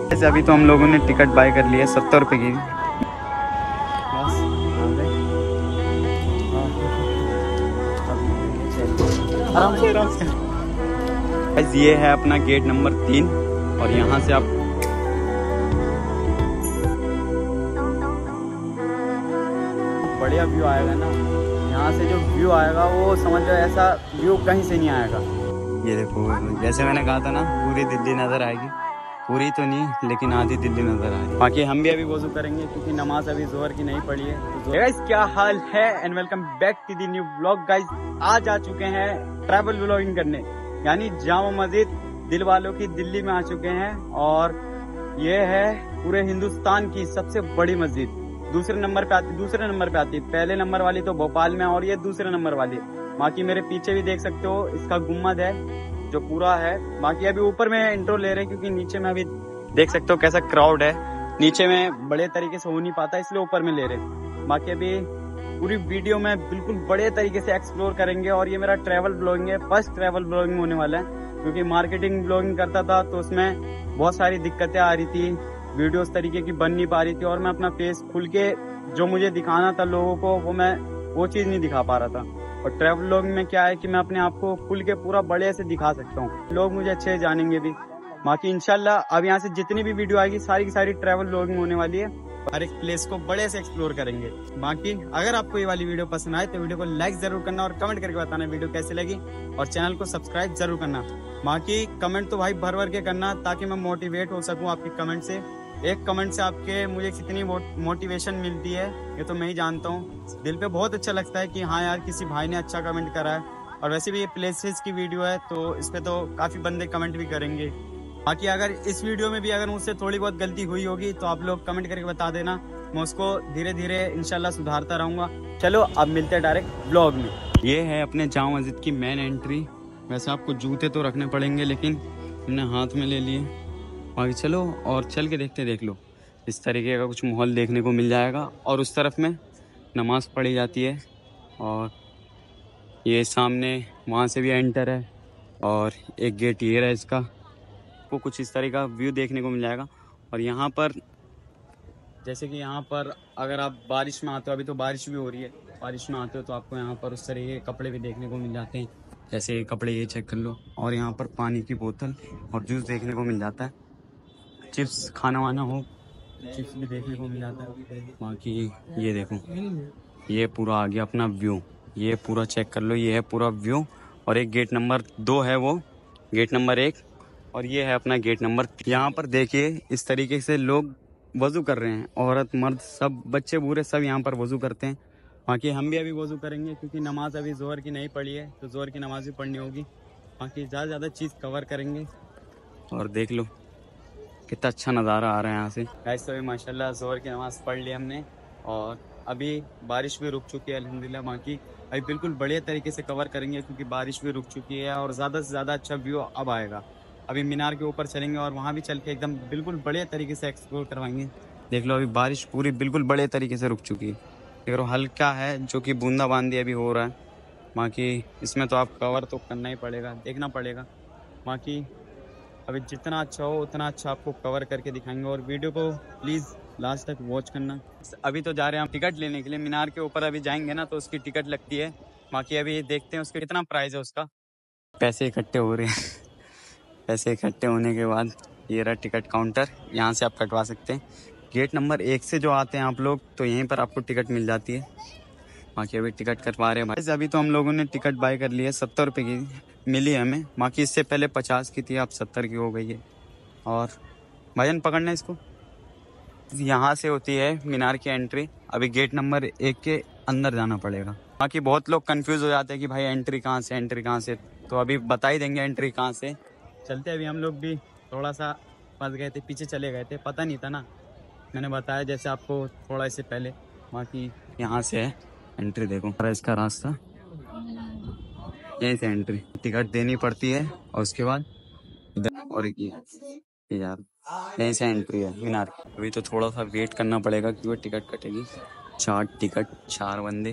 ऐसे अभी तो हम लोगों ने टिकट बाय कर ली है 70 रुपये की। आराम से आराम से। ये है अपना गेट नंबर 3 और यहाँ से आप बढ़िया व्यू आएगा ना। यहाँ से जो व्यू आएगा वो समझ लो ऐसा व्यू कहीं से नहीं आएगा। ये देखो जैसे मैंने कहा था ना पूरी दिल्ली नज़र आएगी। पूरी तो नहीं लेकिन आधी दिल्ली नज़र आ रही है। बाकी हम भी अभी वज़ू करेंगे क्योंकि नमाज अभी जोहर की नहीं पड़ी है। तो गाइस क्या हाल है and welcome back to the new blog. Guys आज आ चुके हैं ट्रैवल व्लॉगिंग करने, यानी जामा मस्जिद दिल वालों की दिल्ली में आ चुके हैं। और ये है पूरे हिंदुस्तान की सबसे बड़ी मस्जिद। दूसरे नंबर पे आती। पहले नंबर वाली तो भोपाल में और ये दूसरे नंबर वाली। बाकी मेरे पीछे भी देख सकते हो इसका गुम्बद है जो पूरा है। बाकी अभी ऊपर में इंट्रो ले रहे हैं क्योंकि नीचे में अभी देख सकते हो कैसा क्राउड है। नीचे में बड़े तरीके से हो नहीं पाता इसलिए ऊपर में ले रहे हैं। बाकी अभी पूरी वीडियो में बिल्कुल बड़े तरीके से एक्सप्लोर करेंगे। और ये मेरा ट्रैवल ब्लॉगिंग है, फर्स्ट ट्रैवल ब्लॉगिंग होने वाला है क्योंकि मार्केटिंग ब्लॉगिंग करता था तो उसमें बहुत सारी दिक्कतें आ रही थी, वीडियो उस तरीके की बन नहीं पा रही थी और मैं अपना फेस खुल के जो मुझे दिखाना था लोगों को वो चीज़ नहीं दिखा पा रहा था। और ट्रैवल व्लॉगिंग में क्या है कि मैं अपने आप को खुल के पूरा बड़े से दिखा सकता हूँ, लोग मुझे अच्छे से जानेंगे भी। बाकी इंशाल्लाह अब यहाँ से जितनी भी वीडियो आएगी सारी की सारी ट्रैवल व्लॉगिंग होने वाली है। हर एक प्लेस को बड़े से एक्सप्लोर करेंगे। बाकी अगर आपको ये वाली वीडियो पसंद आए तो वीडियो को लाइक जरूर करना और कमेंट करके बताना वीडियो कैसी लगी और चैनल को सब्सक्राइब जरूर करना। बाकी कमेंट तो भाई भर भर के करना ताकि मैं मोटिवेट हो सकूँ आपके कमेंट से। एक कमेंट से आपके मुझे कितनी मोटिवेशन मिलती है ये तो मैं ही जानता हूँ। दिल पे बहुत अच्छा लगता है कि हाँ यार किसी भाई ने अच्छा कमेंट करा है। और वैसे भी ये प्लेसेस की वीडियो है तो इस पे तो काफ़ी बंदे कमेंट भी करेंगे। बाकी अगर इस वीडियो में भी अगर मुझसे थोड़ी बहुत गलती हुई होगी तो आप लोग कमेंट करके बता देना, मैं उसको धीरे धीरे इंशाल्लाह सुधारता रहूँगा। चलो अब मिलते हैं डायरेक्ट ब्लॉग में। ये है अपने जामा मस्जिद की मेन एंट्री। वैसे आपको जूते तो रखने पड़ेंगे लेकिन हमने हाथ में ले लिए। बाकी चलो और चल के देख लो इस तरीके का कुछ माहौल देखने को मिल जाएगा। और उस तरफ में नमाज पढ़ी जाती है और ये सामने वहाँ से भी एंटर है और एक गेट ये है इसका। आपको कुछ इस तरह का व्यू देखने को मिल जाएगा। और यहाँ पर जैसे कि यहाँ पर अगर आप बारिश में आते हो, अभी तो बारिश भी हो रही है, बारिश में आते हो तो आपको यहाँ पर उस तरह के कपड़े भी देखने को मिल जाते हैं। जैसे ये कपड़े ये चेक कर लो। और यहाँ पर पानी की बोतल और जूस देखने को मिल जाता है। चिप्स खाना वाना हो चिप्स भी देखने को मिल जाता है। बाकी ये देखो ये पूरा आ गया अपना व्यू, ये पूरा चेक कर लो, ये है पूरा व्यू। और एक गेट नंबर 2 है वो गेट नंबर 1 और ये है अपना गेट नंबर 3। यहाँ पर देखिए इस तरीके से लोग वज़ू कर रहे हैं, औरत मर्द सब बच्चे बूढ़े सब यहाँ पर वज़ू करते हैं। बाकी हम भी अभी वज़ू करेंगे क्योंकि नमाज अभी जोहर की नहीं पड़ी है तो जोहर की नमाज भी पढ़नी होगी। बाकी ज़्यादा चीज़ कवर करेंगे। और देख लो कितना अच्छा नज़ारा आ रहा है यहाँ से। गाइस तो अभी माशाल्लाह जोहर की नमाज़ पढ़ ली हमने और अभी बारिश भी रुक चुकी है अल्हम्दुलिल्लाह। बाकी अभी बिल्कुल बढ़िया तरीके से कवर करेंगे क्योंकि बारिश भी रुक चुकी है और ज़्यादा से ज़्यादा अच्छा व्यू अब आएगा। अभी मीनार के ऊपर चलेंगे और वहाँ भी चल के एकदम बिल्कुल बढ़िया तरीके से एक्सप्लोर करवाएंगे। देख लो अभी बारिश पूरी बिल्कुल बढ़िया तरीके से रुक चुकी है। देख लो हल्का है जो कि बूंदाबांदी अभी हो रहा है। बाकी इसमें तो आप कवर तो करना ही पड़ेगा, देखना पड़ेगा। बाकी अभी जितना अच्छा हो उतना अच्छा आपको कवर करके दिखाएंगे और वीडियो को प्लीज़ लास्ट तक वॉच करना। अभी तो जा रहे हैं हम टिकट लेने के लिए मीनार के ऊपर। अभी जाएंगे ना तो उसकी टिकट लगती है। बाकी अभी देखते हैं उसका कितना प्राइस है उसका। पैसे इकट्ठे हो रहे हैं पैसे इकट्ठे होने के बाद ये रहा टिकट काउंटर, यहाँ से आप कटवा सकते हैं। गेट नंबर 1 से जो आते हैं आप लोग तो यहीं पर आपको टिकट मिल जाती है। बाकी अभी टिकट कटवा रहे हैं भाई। अभी तो हम लोगों ने टिकट बाय कर ली है 70 रुपये की मिली है हमें। बाकी इससे पहले 50 की थी, अब 70 की हो गई है। और भाईजान पकड़ना इसको। यहाँ से होती है मीनार की एंट्री। अभी गेट नंबर 1 के अंदर जाना पड़ेगा। बाकी बहुत लोग कंफ्यूज हो जाते हैं कि भाई एंट्री कहाँ से तो अभी बता ही देंगे एंट्री कहाँ से। चलते अभी हम लोग भी थोड़ा सा फंस गए थे, पीछे चले गए थे, पता नहीं था ना, मैंने बताया जैसे आपको थोड़ा इससे पहले। बाकी यहाँ से है एंट्री, देखो इसका रास्ता यहीं से एंट्री। टिकट देनी पड़ती है और उसके बाद इधर और एक यार यहीं से एंट्री है मीनार। अभी तो थोड़ा सा वेट करना पड़ेगा क्योंकि टिकट कटेगी। 4 टिकट 4 बंदे।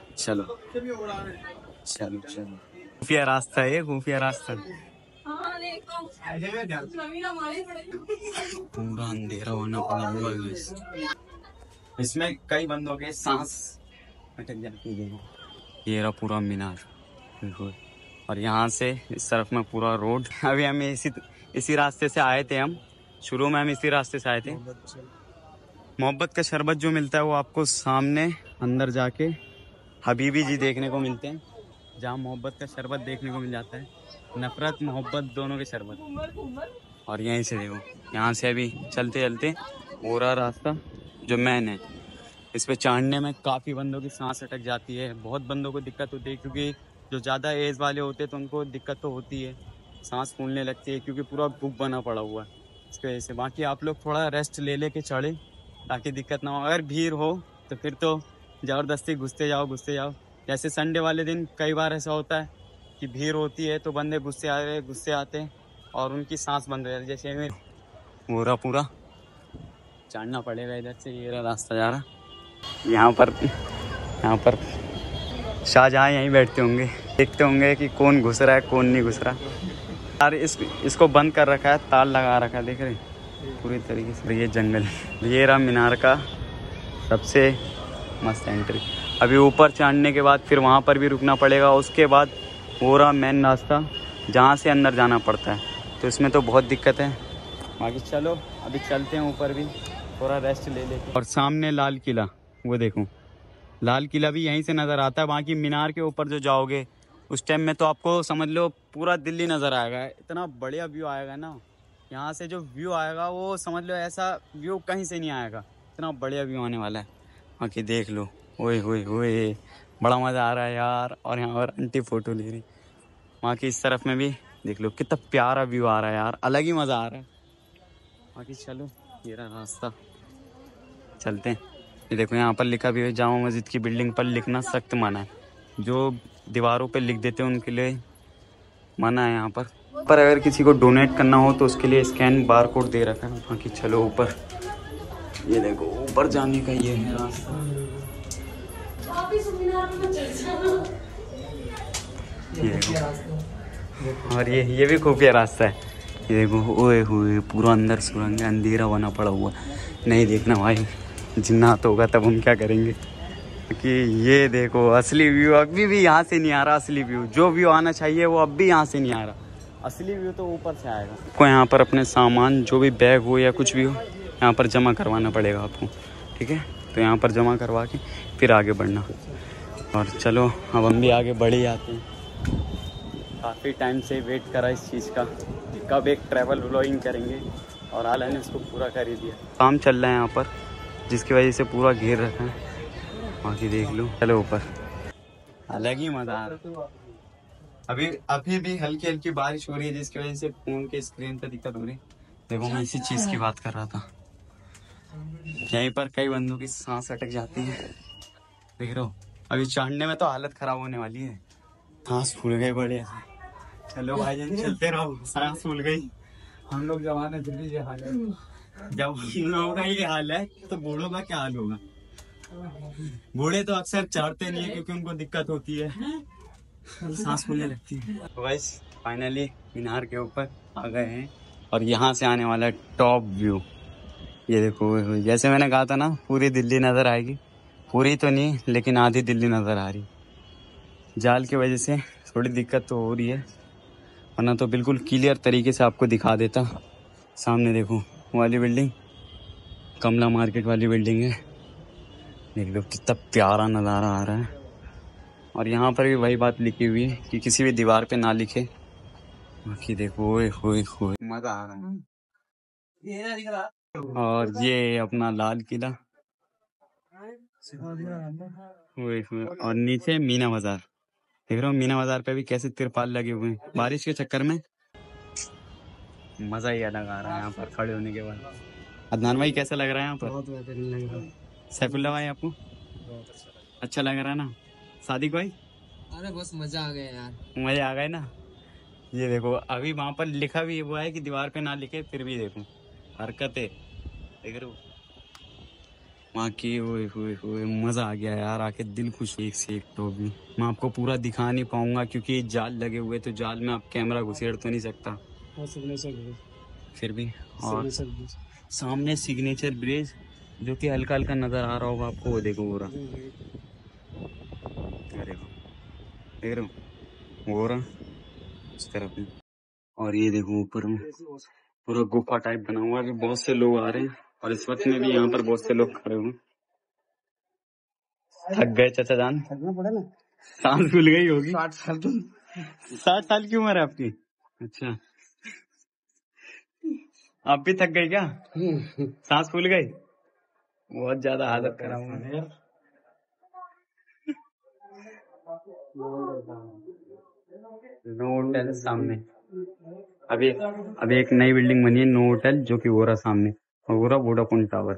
चलो खुफिया रास्ता है ये, खुफिया रास्ता। पूरा अंधेरा होना पड़ा हुआ है। इसमें कई बंदों के सांस अटक जाती है। ये रहा पूरा मीनार, और यहाँ से इस तरफ में पूरा रोड। अभी हमें इसी रास्ते से आए थे। हम शुरू में इसी रास्ते से आए थे। मोहब्बत का शरबत जो मिलता है वो आपको सामने अंदर जाके हबीबी जी देखने को मिलते हैं, जहाँ मोहब्बत का शरबत देखने को मिल जाता है। नफरत मोहब्बत दोनों के शरबत। और यहीं से देखो, यहाँ से अभी चलते चलते पूरा रास्ता जो मैन है, इस पे चढ़ने में काफ़ी बंदों की सांस अटक जाती है। बहुत बंदों को दिक्कत होती है, क्योंकि जो ज़्यादा एज वाले होते हैं तो उनको दिक्कत तो होती है, सांस फूलने लगती है, क्योंकि पूरा बुक बना पड़ा हुआ है इसकी वजह से। बाकी आप लोग थोड़ा रेस्ट ले के चढ़े ताकि दिक्कत ना हो। अगर भीड़ हो तो फिर तो ज़बरदस्ती घुसते जाओ। जैसे संडे वाले दिन कई बार ऐसा होता है कि भीड़ होती है तो बंदे गुस्से आते हैं और उनकी सांस बंद हो जाती है। जैसे हमें पूरा चढ़ना पड़ेगा इधर से। ये रास्ता जा रहा, यहाँ पर शाहजहाँ यहीं बैठते होंगे, देखते होंगे कि कौन घुस रहा है कौन नहीं घुस रहा। यार इसको बंद कर रखा है, तार लगा रखा है, देख रहे पूरी तरीके से। ये जंगल, ये रहा मीनार का सबसे मस्त एंट्री। अभी ऊपर चढ़ने के बाद फिर वहाँ पर भी रुकना पड़ेगा। उसके बाद वो रहा मेन रास्ता जहाँ से अंदर जाना पड़ता है, तो इसमें तो बहुत दिक्कत है। बाकी चलो अभी चलते हैं ऊपर भी, थोड़ा रेस्ट ले लेते। और सामने लाल किला, वो देखो लाल किला भी यहीं से नज़र आता है। बाकी मीनार के ऊपर जो जाओगे उस टाइम में तो आपको समझ लो पूरा दिल्ली नज़र आएगा। इतना बढ़िया व्यू आएगा ना, यहाँ से जो व्यू आएगा वो समझ लो ऐसा व्यू कहीं से नहीं आएगा। इतना बढ़िया व्यू आने वाला है। बाकी देख लो, ओए होए होए, बड़ा मज़ा आ रहा है यार। और यहाँ पर आंटी फ़ोटो ले रही। वहाँ की इस तरफ में भी देख लो कितना प्यारा व्यू आ रहा है यार, अलग ही मज़ा आ रहा है। बाकी चलो ये रहा रास्ता, चलते हैं। ये देखो यहाँ पर लिखा भी है, जामा मस्जिद की बिल्डिंग पर लिखना सख्त मना है। जो दीवारों पे लिख देते हैं उनके लिए मना है यहाँ पर अगर किसी को डोनेट करना हो तो उसके लिए स्कैन बार कोड दे रखा है। बाकी चलो ऊपर, ये देखो ऊपर जाने का ये है रास्ता। ये देखो, और ये भी खुफिया रास्ता है। ये देखो ओए हुए पूरा अंदर सुरंग, अंधेरा बना पड़ा हुआ। नहीं देखना भाई, जिन्नात होगा तब हम क्या करेंगे। कि ये देखो असली व्यू अभी भी यहाँ से नहीं आ रहा। असली व्यू जो व्यू आना चाहिए वो अब भी यहाँ से नहीं आ रहा। असली व्यू तो ऊपर से आएगा। आपको यहाँ पर अपने सामान जो भी बैग हो या कुछ भी हो यहाँ पर जमा करवाना पड़ेगा आपको, ठीक है। तो यहाँ पर जमा करवा के फिर आगे बढ़ना। और चलो अब हम भी आगे बढ़ ही आते हैं। काफ़ी टाइम से वेट करा इस चीज़ का, कब एक ट्रैवल व्लॉगिंग करेंगे, और आला ने उसको पूरा कर ही दिया। काम चल रहा है यहाँ पर जिसकी वजह से पूरा घेर रखा है। बाकी देख लो, चलो ऊपर, अलग ही मज़ा आ रहा है। अभी भी हल्की हल्की बारिश हो रही है जिसकी वजह से फ़ोन के स्क्रीन पर दिक्कत हो रही है। देखो मैं इसी चीज़ की बात कर रहा था, यहीं पर कई बंदों की सांस अटक जाती है। देख रहे हो अभी चढ़ने में तो हालत ख़राब होने वाली है, सांस फूल गए बड़े। चलो भाईजान चलते रहो, सांस फूल गई। हम लोग जवान है, जल्दी से हाल है। जब हम लोगों का ये हाल है तो बूढ़ों का क्या हाल होगा। बूढ़े तो अक्सर चढ़ते नहीं है क्योंकि उनको दिक्कत होती है, सांस फूलने लगती है। तो बस फाइनली मीनार के ऊपर आ गए हैं और यहाँ से आने वाला टॉप व्यू। ये देखो, जैसे मैंने कहा था ना पूरी दिल्ली नज़र आएगी। पूरी तो नहीं लेकिन आधी दिल्ली नज़र आ रही। जाल की वजह से थोड़ी दिक्कत तो हो रही है, वरना तो बिल्कुल क्लियर तरीके से आपको दिखा देता। सामने देखो वाली बिल्डिंग कमला मार्केट वाली बिल्डिंग है। देख लो कितना प्यारा नज़ारा आ रहा है। और यहाँ पर भी वही बात लिखी हुई है कि किसी भी दीवार पे ना लिखे। बाकी देखो ओए होए होए, मज़ा आ रहा है। और ये अपना लाल किला, ओए होए, और नीचे मीना बाजार। देख रहे हो मीना बाजार पे भी कैसे तिरपाल लगे हुए हैं। बारिश के चक्कर में मज़ा ही अलग आ रहा है यहाँ पर खड़े होने के बाद। अदनान भाई कैसा लग रहा है यहाँ पर? बहुत बेहतरीन लग रहा है। सैफुल्ला भाई आपको अच्छा लग रहा है ना? सादिक भाई? अरे बस मजा आ गया यार, मजा आ गए ना। ये देखो अभी वहाँ पर लिखा भी हुआ है कि दीवार पे ना लिखे, फिर भी देखो हरकतें देख रहे हो वहाँ की। ओए मज़ा आ गया यार, आके दिल खुश। एक से एक तो भी मैं आपको पूरा दिखा नहीं पाऊंगा क्योंकि जाल लगे हुए, तो जाल में आप कैमरा घुसेड़ तो नहीं सकता। फिर भी। और सामने सिग्नेचर ब्रिज जो कि हल्का हल्का नजर आ रहा होगा आपको, वो देखो पूरा, देखो देख रहे हो वो रहा उस तरफ भी। और ये देखो ऊपर में पूरा गुफा टाइप बना हुआ है, बहुत से लोग आ रहे हैं और इस वक्त में भी यहाँ पर बहुत से लोग खड़े हुए। थक गए चाचा जान? थकना पड़ा ना, सांस फूल गई होगी। 60 साल की उम्र है आपकी? अच्छा, आप भी थक गए क्या? सांस फूल गई? बहुत ज्यादा हालत खराब है। नो होटल सामने, अभी एक नई बिल्डिंग बनी है, नो होटल, जो कि वो रहा सामने, और वो रहा वोडाफोन टावर।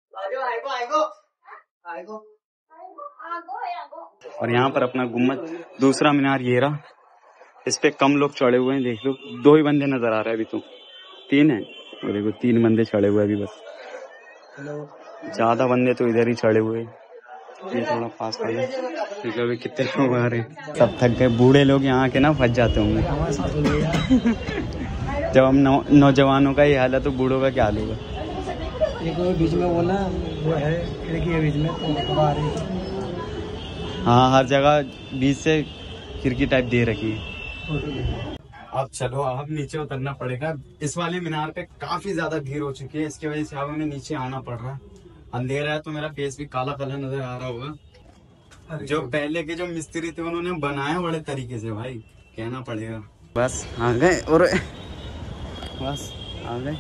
और यहाँ पर अपना गुम्बद, दूसरा मीनार ये रहा, इस पे कम लोग चढ़े हुए हैं, देख लो 2 ही बंदे नजर आ रहे हैं अभी तो, 3 है, वो देखो 3 बंदे चढ़े हुए अभी बस, ज्यादा बंदे तो इधर ही चढ़े हुए। ये थोड़ा पास कर लो, देखो अभी कितने लोग आ रहे हैं, सब थक गए। बूढ़े लोग यहाँ के ना फंस जाते होंगे। जब हम नौजवानों का ये हाल है तो बूढ़ों का क्या हाल होगा। एक बीच में वो ना, वो है खिड़की है बीच में, तो आ रही है। हाँ, हर जगह बीच से खिड़की टाइप दे रखी है। अब चलो, अब नीचे उतरना पड़ेगा। इस वाले मीनार पे काफी ज्यादा भीड़ हो चुकी है, इसकी वजह से अब हमें नीचे आना पड़ रहा है। अंधेरा है तो मेरा फेस भी काला काला नजर आ रहा होगा। जो पहले के जो मिस्त्री थे उन्होंने बनाया बड़े तरीके से भाई, कहना पड़ेगा। बस आ गए, और बस आ गए।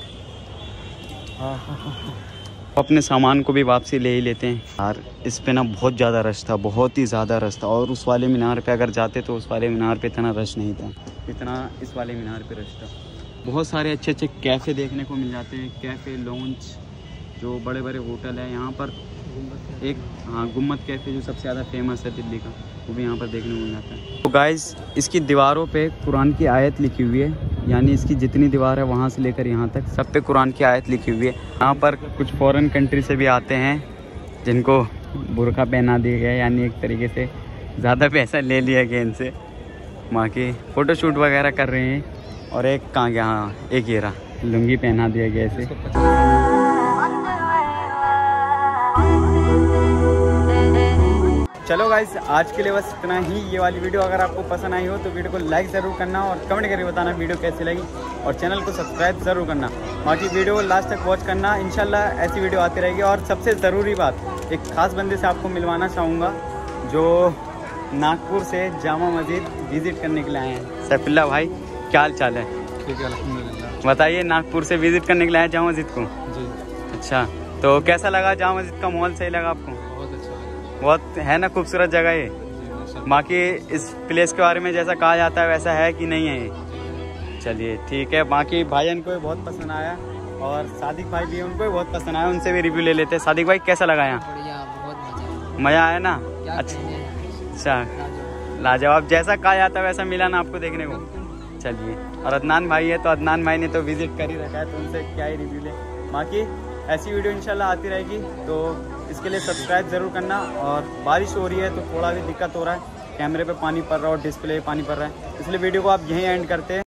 अपने सामान को भी वापसी ले ही लेते हैं यार। इस पे ना बहुत ज़्यादा रश था, बहुत ही ज़्यादा रश था। और उस वाले मीनार पे अगर जाते तो उस वाले मीनार पे इतना रश नहीं था, इतना इस वाले मीनार पे रश था। बहुत सारे अच्छे अच्छे कैफ़े देखने को मिल जाते हैं, कैफ़े लॉन्च, जो बड़े बड़े होटल है यहाँ पर। एक हाँ, गुम्बद कैफ़े जो सबसे ज़्यादा फेमस है दिल्ली का, वो भी यहाँ पर देखने को मिल जाता है। तो गाइस, इसकी दीवारों पे कुरान की आयत लिखी हुई है, यानी इसकी जितनी दीवार है वहाँ से लेकर यहाँ तक सब पे कुरान की आयत लिखी हुई है। यहाँ पर कुछ फॉरेन कंट्री से भी आते हैं जिनको बुर्का पहना दिया गया, यानी एक तरीके से ज़्यादा पैसा ले लिया गया इनसे। वहाँ की फ़ोटोशूट वगैरह कर रहे हैं। और एक कहाँ गया, हाँ एक ये रहा, लुंगी पहना दिया गया इसे। चलो गाइस, आज के लिए बस इतना ही। ये वाली वीडियो अगर आपको पसंद आई हो तो वीडियो को लाइक ज़रूर करना और कमेंट करके बताना वीडियो कैसी लगी, और चैनल को सब्सक्राइब ज़रूर करना। बाकी वीडियो को लास्ट तक वॉच करना, इंशाल्लाह ऐसी वीडियो आती रहेगी। और सबसे ज़रूरी बात, एक ख़ास बंदे से आपको मिलवाना चाहूँगा जो नागपुर से जामा मस्जिद विज़िट करने के लिए आए हैं। सैफुल्लाह भाई, क्या हाल चाल है? ठीक है, अल्हम्दुलिल्लाह। बताइए, नागपुर से विज़िट करने के लिए आए जामा मस्जिद को? जी। अच्छा, तो कैसा लगा जामा मस्जिद का माहौल? सही लगा आपको? बहुत अच्छा लगा। बहुत है ना खूबसूरत जगह ये। बाकी इस प्लेस के बारे में जैसा कहा जाता है वैसा है कि नहीं है ये? चलिए ठीक है। बाकी भाईजान को भी बहुत पसंद आया, और सादिक भाई भी, उनको भी बहुत पसंद आया, उनसे भी रिव्यू ले लेते हैं। सादिक भाई, कैसा लगा यहाँ? बढ़िया, बहुत मज़ा आया ना? अच्छा, लाजवाब, जैसा कहा जाता है वैसा मिला ना आपको देखने को? चलिए। और अदनान भाई है, तो अदनान भाई ने तो विजिट कर ही रखा है, तो उनसे क्या ही रिव्यू ले। बाकी ऐसी वीडियो इंशाल्लाह आती रहेगी, तो इसके लिए सब्सक्राइब ज़रूर करना। और बारिश हो रही है तो थोड़ा भी दिक्कत हो रहा है, कैमरे पे पानी पड़ रहा है और डिस्प्ले पे पानी पड़ रहा है, इसलिए वीडियो को आप यहीं एंड करते हैं।